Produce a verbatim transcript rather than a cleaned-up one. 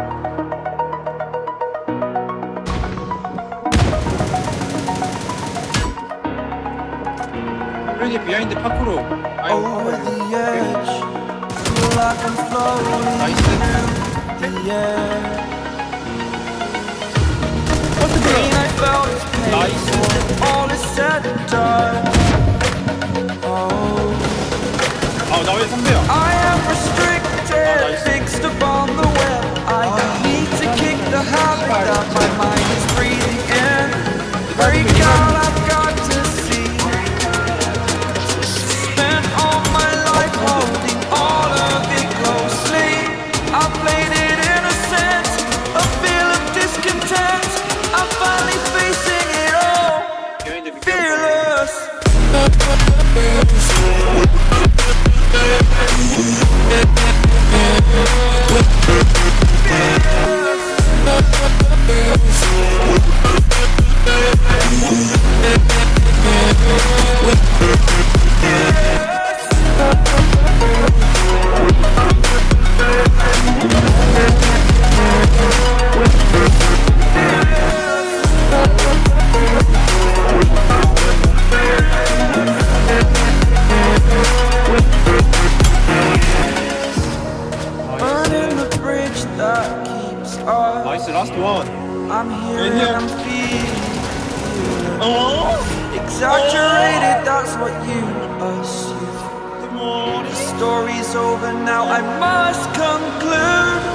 프레디 비하인드 파크로. Over the edge, feel like I'm floating 나이스. through the air. Pain I felt is pain 나이스. when all is said and done. Oh, 아, 나 왜 선배야? I am restricted, fixed upon the web. I need to kick the habit that my mind is breathing in. Break out, I've got to see. Spent all my life holding all of it closely. I played it innocent, a feel of discontent. I'm finally facing it all, 비하인드 비하인드. fearless. Burning the bridge that keeps us. 나이스 라스트 원. I'm here In here. and I'm feeling 어? exaggerated, that's what you assume. The story's over now, I must conclude.